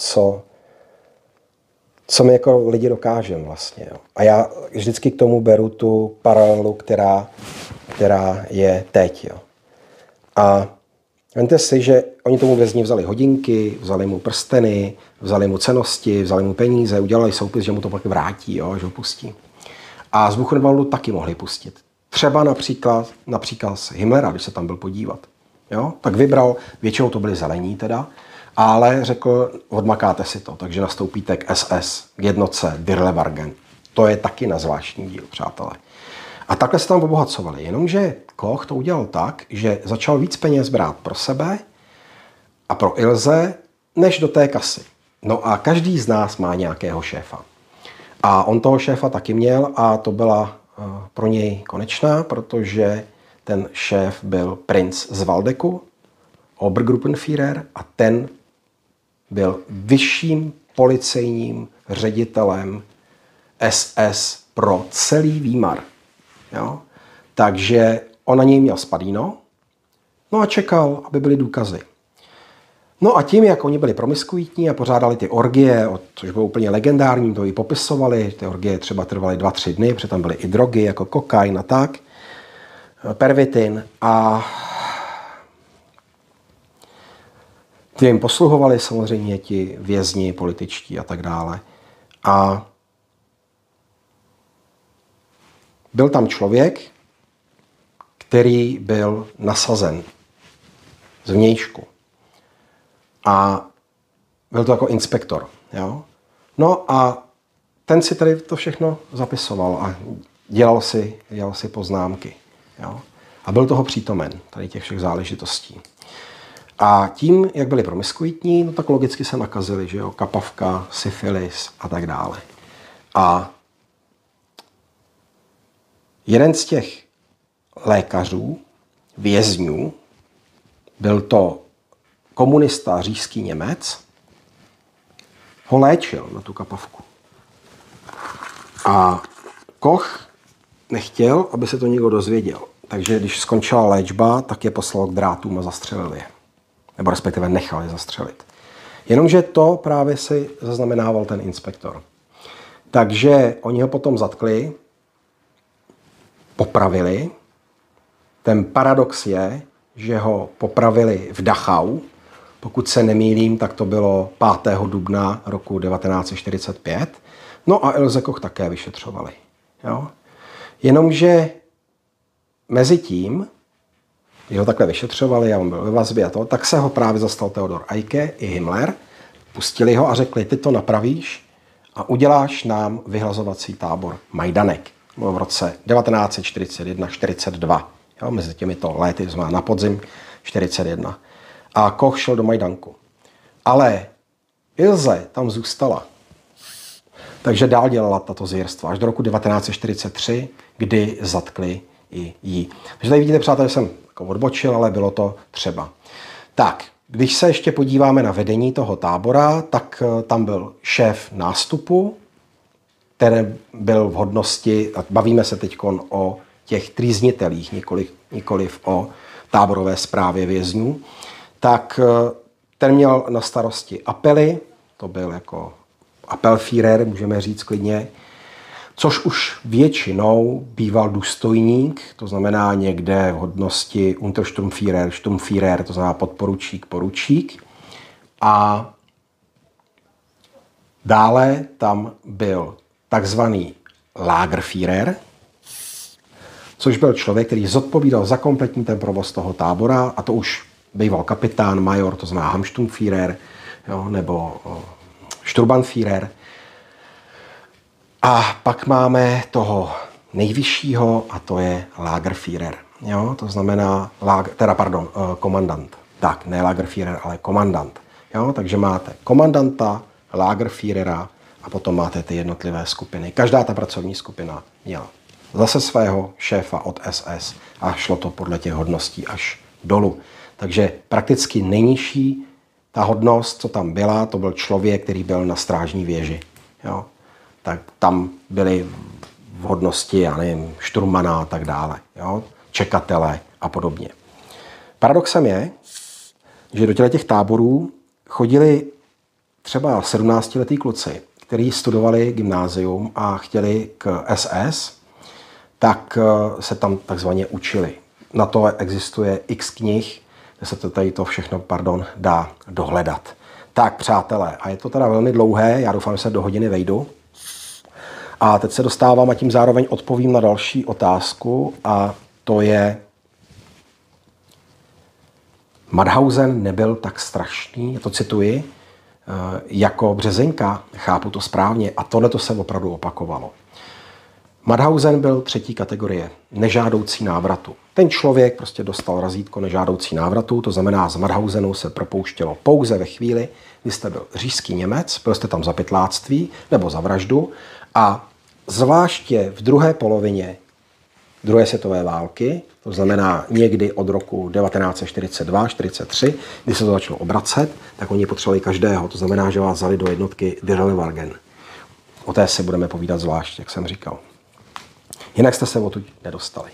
[SPEAKER 1] co my jako lidi dokážeme vlastně. Jo. A já vždycky k tomu beru tu paralelu, která je teď. Jo. A vemte si, že oni tomu vězni vzali hodinky, vzali mu prsteny, vzali mu cennosti, vzali mu peníze, udělali soupis, že mu to pak vrátí, jo, že ho pustí. A z Buchenwaldu taky mohli pustit. Třeba například Himmlera, když se tam byl podívat. Jo? Tak vybral, většinou to byli zelení teda, ale řekl, odmakáte si to, takže nastoupíte k SS, k jednotce Dirlewagen. To je taky na zvláštní díl, přátelé. A takhle se tam obohacovali. Jenomže Koch to udělal tak, že začal víc peněz brát pro sebe a pro Ilze, než do té kasy. No a každý z nás má nějakého šéfa. A on toho šéfa taky měl a to byla pro něj konečná, protože ten šéf byl princ z Waldeku, Obergruppenführer, a ten byl vyšším policejním ředitelem SS pro celý Výmar. Jo? Takže on na něj měl spadíno, no a čekal, aby byly důkazy. No a tím, jak oni byli promiskuitní a pořádali ty orgie, což bylo úplně legendární, to i popisovali, ty orgie třeba trvaly 2-3 dny, protože tam byly i drogy, jako kokain a tak, pervitin, a ty jim posluhovali samozřejmě ti vězni, političtí a tak dále. A byl tam člověk, který byl nasazen zvnějšku. A byl to jako inspektor. Jo? No a ten si tady to všechno zapisoval a dělal si poznámky. Jo? A byl toho přítomen, tady těch všech záležitostí. A tím, jak byli promiskuitní, no tak logicky se nakazili, že jo? Kapavka, syfilis a tak dále. A jeden z těch lékařů, vězňů, byl to komunista říšský Němec, ho léčil na tu kapavku. A Koch nechtěl, aby se to někdo dozvěděl. Takže když skončila léčba, tak je poslal k drátům a zastřelil je. Nebo respektive nechal je zastřelit. Jenomže to právě si zaznamenával ten inspektor. Takže oni ho potom zatkli, popravili. Ten paradox je, že ho popravili v Dachau. Pokud se nemýlím, tak to bylo 5. dubna roku 1945. No a Ilse Koch také vyšetřovali. Jo? Jenomže mezi tím, když ho takhle vyšetřovali a on byl ve vazbě a to, tak se ho právě zastal Theodor Eicke i Himmler. Pustili ho a řekli, ty to napravíš a uděláš nám vyhlazovací tábor Majdanek. Bylo v roce 1941-42. Jo, mezi těmito léty, to znamená na podzim 41. A Koch šel do Majdanku. Ale Ilze tam zůstala. Takže dál dělala tato zvěrstva až do roku 1943, kdy zatkli i jí. Takže tady vidíte, přátelé, že jsem jako odbočil, ale bylo to třeba. Tak, když se ještě podíváme na vedení toho tábora, tak tam byl šéf nástupu, který byl v hodnosti, a bavíme se teď o těch trýznitelích, nikoliv o táborové správě vězňů, tak ten měl na starosti apely, to byl jako Appellführer, můžeme říct klidně, což už většinou býval důstojník, to znamená někde v hodnosti Untersturmführer, Sturmführer, to znamená podporučík, poručík. A dále tam byl takzvaný Lagerführer, což byl člověk, který zodpovídal za kompletní ten provoz toho tábora, a to už býval kapitán, major, to znamená Hauptsturmführer, jo, nebo Sturmbannführer. A pak máme toho nejvyššího, a to je Lagerführer. Jo, to znamená, komandant. Tak, ne Lagerführer, ale komandant. Jo, takže máte komandanta, Lagerführera a potom máte ty jednotlivé skupiny. Každá ta pracovní skupina měla zase svého šéfa od SS a šlo to podle těch hodností až dolů. Takže prakticky nejnižší ta hodnost, co tam byla, to byl člověk, který byl na strážní věži. Jo? Tak tam byly v hodnosti, já nevím, šturmana a tak dále. Jo? Čekatele a podobně. Paradoxem je, že do těch táborů chodili třeba 17letí kluci, kteří studovali gymnázium a chtěli k SS, tak se tam takzvaně učili. Na to existuje x knih, kde se to tady to všechno, dá dohledat. Tak, přátelé, a je to teda velmi dlouhé, já doufám, že se do hodiny vejdu. A teď se dostávám a tím zároveň odpovím na další otázku, a to je: Mauthausen nebyl tak strašný, já to cituji, jako Březinka, chápu to správně, a tohle to se opravdu opakovalo. Mauthausen byl třetí kategorie, nežádoucí návratu. Ten člověk prostě dostal razítko nežádoucí návratu, to znamená, z Mauthausenu se propouštělo pouze ve chvíli, kdy jste byl říšský Němec, byl jste tam za pytláctví nebo za vraždu, a zvláště v druhé polovině druhé světové války, to znamená někdy od roku 1942-43, kdy se to začalo obracet, tak oni potřebovali každého, to znamená, že vás vzali do jednotky Dirlewagen. O té si budeme povídat zvlášť, jak jsem říkal. Jinak jste se odtud nedostali.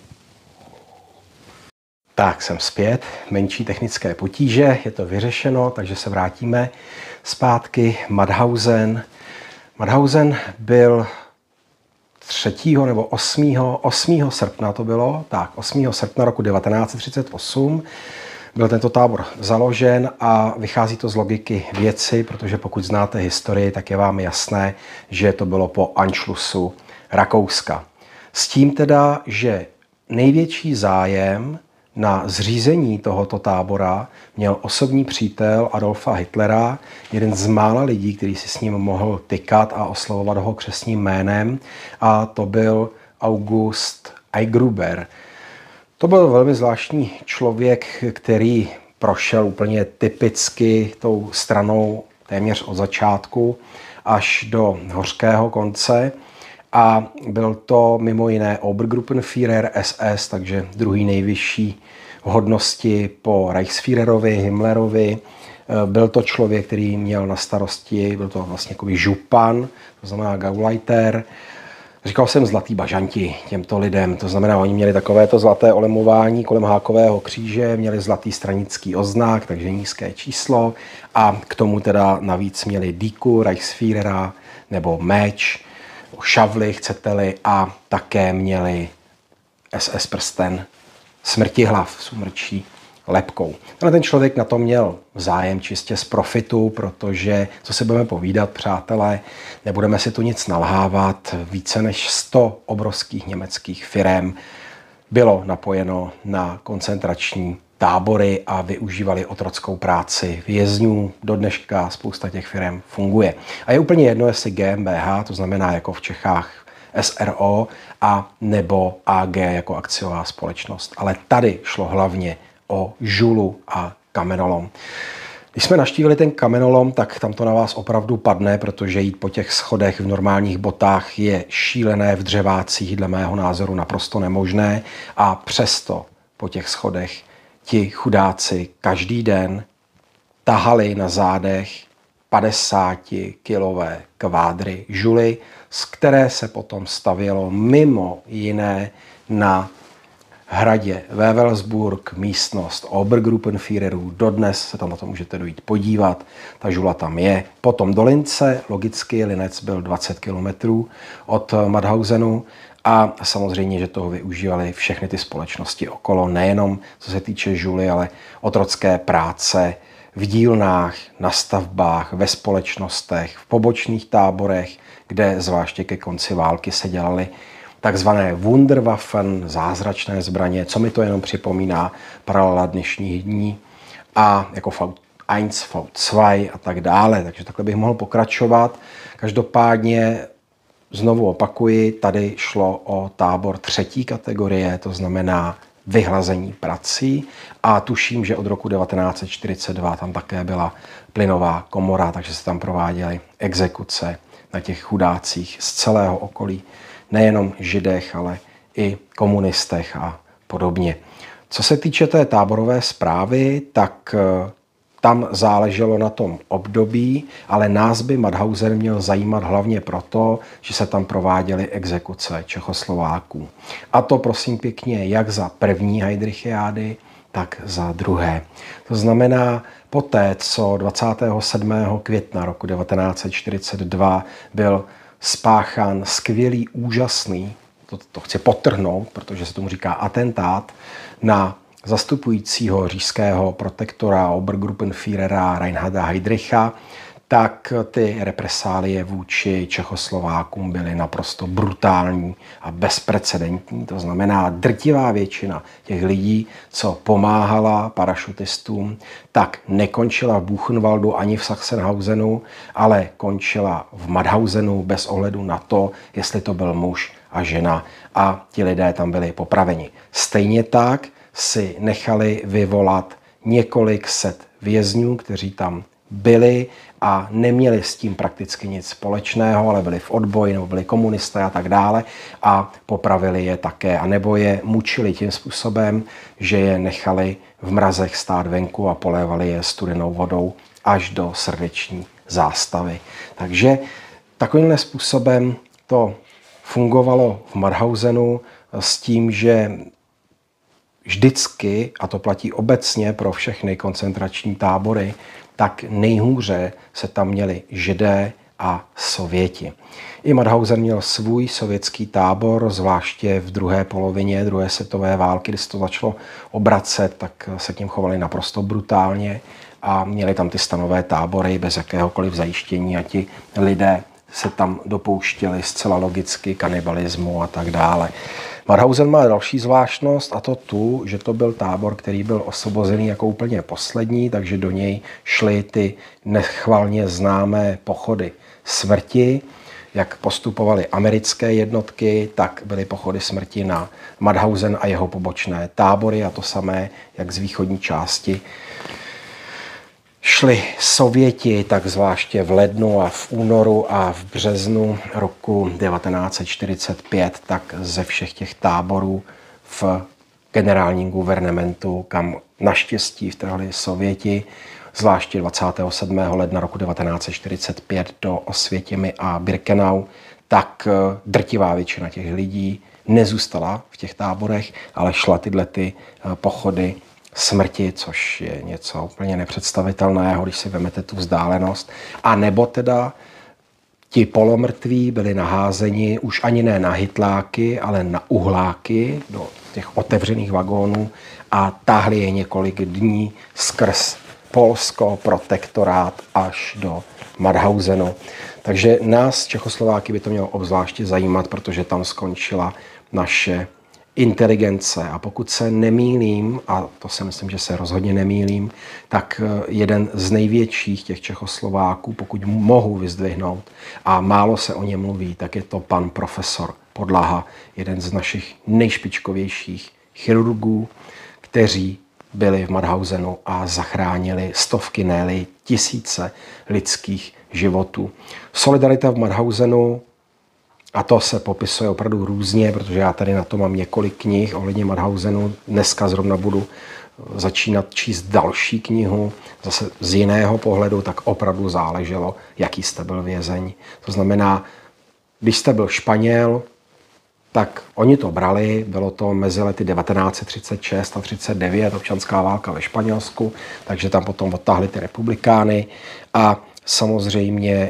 [SPEAKER 1] Tak, jsem zpět. Menší technické potíže, je to vyřešeno, takže se vrátíme zpátky. Mauthausen. Mauthausen byl 3. nebo 8. srpna to bylo, tak 8. srpna roku 1938 byl tento tábor založen, a vychází to z logiky věci, protože pokud znáte historii, tak je vám jasné, že to bylo po Anschlussu Rakouska. S tím teda, že největší zájem na zřízení tohoto tábora měl osobní přítel Adolfa Hitlera, jeden z mála lidí, který si s ním mohl tykat a oslovovat ho křestním jménem, a to byl August Eigruber. To byl velmi zvláštní člověk, který prošel úplně typicky tou stranou téměř od začátku až do hořkého konce, a byl to mimo jiné Obergruppenführer SS, takže druhý nejvyšší v hodnosti po Reichsführerovi, Himmlerovi. Byl to člověk, který měl na starosti, byl to vlastně jako župan, to znamená Gauleiter. Říkal jsem zlatý bažanti těmto lidem, to znamená, oni měli takovéto zlaté olemování kolem hákového kříže, měli zlatý stranický oznak, takže nízké číslo, a k tomu teda navíc měli díku Reichsführera nebo meč, šavly, chcete-li, a také měli SS prsten smrtihlav s umrčí lebkou. Ale ten člověk na to měl zájem čistě z profitu, protože, co si budeme povídat, přátelé, nebudeme si tu nic nalhávat, více než 100 obrovských německých firem bylo napojeno na koncentrační tábory a využívali otrockou práci vězňů. Do dneška spousta těch firm funguje. A je úplně jedno, jestli GmbH, to znamená jako v Čechách SRO, a nebo AG jako akciová společnost. Ale tady šlo hlavně o žulu a kamenolom. Když jsme navštívili ten kamenolom, tak tam to na vás opravdu padne, protože jít po těch schodech v normálních botách je šílené, v dřevácích dle mého názoru naprosto nemožné, a přesto po těch schodech ti chudáci každý den tahali na zádech 50-kilové kvádry žuly, z které se potom stavělo mimo jiné na hradě Wewelsburg místnost Obergruppenführerů. Dodnes se tam na to můžete dojít podívat. Ta žula tam je. Potom do Lince, logicky, Linec byl 20 kilometrů od Mauthausenu, a samozřejmě, že toho využívali všechny ty společnosti okolo, nejenom co se týče žuly, ale otrocké práce v dílnách, na stavbách, ve společnostech, v pobočných táborech, kde zvláště ke konci války se dělaly takzvané Wunderwaffen, zázračné zbraně, co mi to jenom připomíná, paralela dnešních dní, a jako V1, V2 a tak dále. Takže takhle bych mohl pokračovat. Každopádně znovu opakuji, tady šlo o tábor 3. kategorie, to znamená vyhlazení prací, a tuším, že od roku 1942 tam také byla plynová komora, takže se tam prováděly exekuce na těch chudácích z celého okolí. Nejenom Židech, ale i komunistech a podobně. Co se týče té táborové správy, tak tam záleželo na tom období, ale nás by Mauthausen měl zajímat hlavně proto, že se tam prováděly exekuce Čechoslováků. A to prosím pěkně jak za první Heydrichiády, tak za druhé. To znamená, poté, co 27. května roku 1942 byl spáchán skvělý, úžasný, to chci podtrhnout, protože se tomu říká atentát, na zastupujícího říšského protektora Obergruppenführera Reinharda Heydricha, tak ty represálie vůči Čechoslovákům byly naprosto brutální a bezprecedentní. To znamená, drtivá většina těch lidí, co pomáhala parašutistům, tak nekončila v Buchenwaldu ani v Sachsenhausenu, ale končila v Mauthausenu bez ohledu na to, jestli to byl muž a žena, a ti lidé tam byli popraveni. Stejně tak si nechali vyvolat několik set vězňů, kteří tam byli a neměli s tím prakticky nic společného, ale byli v odboji nebo byli komunisté a tak dále, a popravili je také, anebo je mučili tím způsobem, že je nechali v mrazech stát venku a polévali je studenou vodou až do srdeční zástavy. Takže takovýmhle způsobem to fungovalo v Mauthausenu, s tím, že vždycky, a to platí obecně pro všechny koncentrační tábory, tak nejhůře se tam měli Židé a Sověti. I Mauthausen měl svůj sovětský tábor, zvláště v druhé polovině druhé světové války, kdy se to začalo obracet, tak se tím chovali naprosto brutálně a měli tam ty stanové tábory bez jakéhokoliv zajištění, a ti lidé se tam dopouštěli zcela logicky kanibalismu a tak dále. Mauthausen má další zvláštnost, a to tu, že to byl tábor, který byl osvobozený jako úplně poslední, takže do něj šly ty nechvalně známé pochody smrti. Jak postupovaly americké jednotky, tak byly pochody smrti na Mauthausen a jeho pobočné tábory, a to samé, jak z východní části šli Sověti, tak zvláště v lednu a v únoru a v březnu roku 1945, tak ze všech těch táborů v generálním guvernementu, kam naštěstí vtrhli Sověti, zvláště 27. ledna roku 1945 do Osvětimi a Birkenau, tak drtivá většina těch lidí nezůstala v těch táborech, ale šla tyhle ty pochody smrti, což je něco úplně nepředstavitelného, když si vezmete tu vzdálenost. A nebo teda ti polomrtví byli naházeni už ani ne na hytláky, ale na uhláky do těch otevřených vagónů a táhli je několik dní skrz Polsko, protektorát až do Mauthausenu. Takže nás, Čechoslováky, by to mělo obzvláště zajímat, protože tam skončila naše inteligence. A pokud se nemýlím, a to si myslím, že se rozhodně nemýlím, tak jeden z největších těch Čechoslováků, pokud mohu vyzdvihnout, a málo se o něm mluví, tak je to pan profesor Podlaha, jeden z našich nejšpičkovějších chirurgů, kteří byli v Mauthausenu a zachránili stovky, ne-li tisíce lidských životů. Solidarita v Mauthausenu, a to se popisuje opravdu různě, protože já tady na to mám několik knih ohledně Mauthausenu. Dneska zrovna budu začínat číst další knihu, zase z jiného pohledu, tak opravdu záleželo, jaký jste byl vězeň. To znamená, když jste byl Španěl, tak oni to brali, bylo to mezi lety 1936 a 1939, občanská válka ve Španělsku, takže tam potom odtáhli ty republikány a samozřejmě,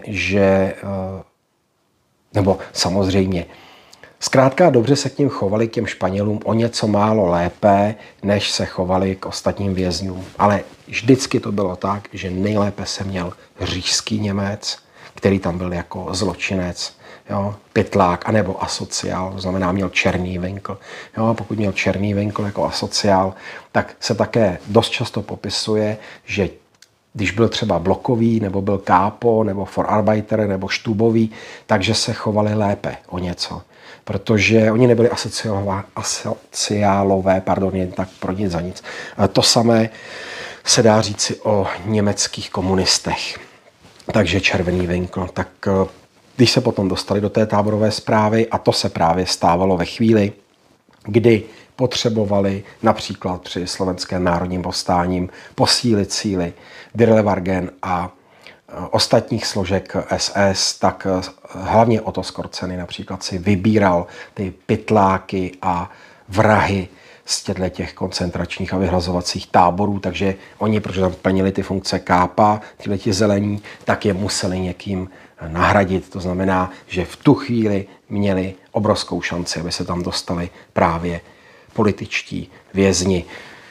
[SPEAKER 1] zkrátka dobře se k ním chovali, k těm Španělům, o něco málo lépe, než se chovali k ostatním vězňům. Ale vždycky to bylo tak, že nejlépe se měl říšský Němec, který tam byl jako zločinec, jo, pytlák, anebo asociál, to znamená měl černý vinkl. Jo, pokud měl černý vinkl jako asociál, tak se také dost často popisuje, že když byl třeba blokový, nebo byl kápo, nebo Vorarbeiter, nebo štubový, takže se chovali lépe o něco. Protože oni nebyli asociálové, jen tak pro nic za nic. To samé se dá říci o německých komunistech. Takže červený vinkl. Tak když se potom dostali do té táborové správy, a to se právě stávalo ve chvíli, kdy potřebovali například při slovenském národním povstáním posílit síly Dirlewagen a ostatních složek SS, tak hlavně Otto Skorceny například si vybíral ty pytláky a vrahy z těch koncentračních a vyhlazovacích táborů, takže oni, protože tam plnili ty funkce kápa, ti zelení, tak je museli někým nahradit. To znamená, že v tu chvíli měli obrovskou šanci, aby se tam dostali právě političtí vězni.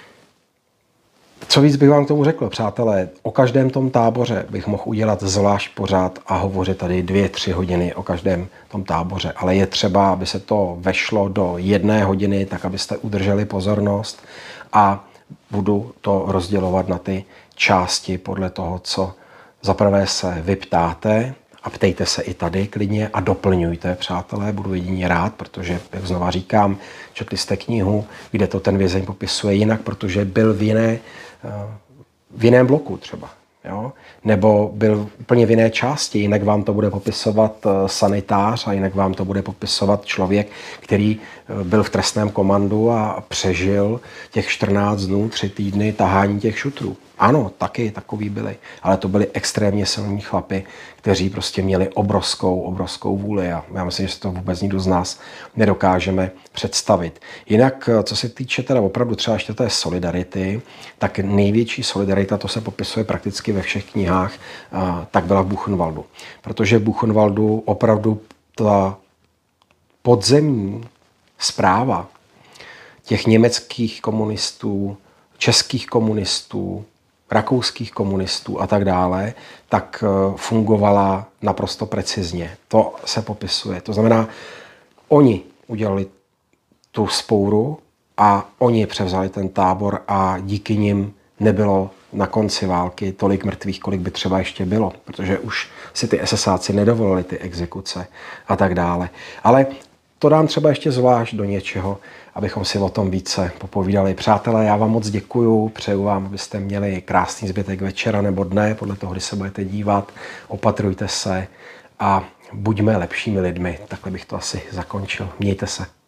[SPEAKER 1] Co víc bych vám k tomu řekl, přátelé, o každém tom táboře bych mohl udělat zvlášť pořád a hovořit tady 2-3 hodiny o každém tom táboře, ale je třeba, aby se to vešlo do 1 hodiny, tak abyste udrželi pozornost a budu to rozdělovat na ty části podle toho, co zaprvé se vy ptáte, a ptejte se i tady klidně a doplňujte, přátelé, budu jedině rád, protože, jak znova říkám, četli jste knihu, kde to ten vězeň popisuje jinak, protože byl v jiném bloku třeba, jo? Nebo byl úplně v jiné části, jinak vám to bude popisovat sanitář a jinak vám to bude popisovat člověk, který byl v trestném komandu a přežil těch 14 dnů, 3 týdny tahání těch šutrů. Ano, taky takový byli, ale to byli extrémně silní chlapi, kteří prostě měli obrovskou vůli a já myslím, že si to vůbec nikdo z nás nedokážeme představit. Jinak, co se týče teda opravdu třeba ještě té solidarity, tak největší solidarita, to se popisuje prakticky ve všech knihách, tak byla v Buchenwaldu. Protože v Buchenwaldu opravdu ta podzemní správa těch německých komunistů, českých komunistů, rakouských komunistů a tak dále, tak fungovala naprosto precizně. To se popisuje. To znamená, oni udělali tu vzpouru a oni převzali ten tábor a díky nim nebylo na konci války tolik mrtvých, kolik by třeba ještě bylo, protože už si ty SSáci nedovolili ty exekuce a tak dále. Ale to dám třeba ještě zvlášť do něčeho, abychom si o tom více popovídali. Přátelé, já vám moc děkuju, přeju vám, abyste měli krásný zbytek večera nebo dne, podle toho, kdy se budete dívat. Opatrujte se a buďme lepšími lidmi. Takhle bych to asi zakončil. Mějte se.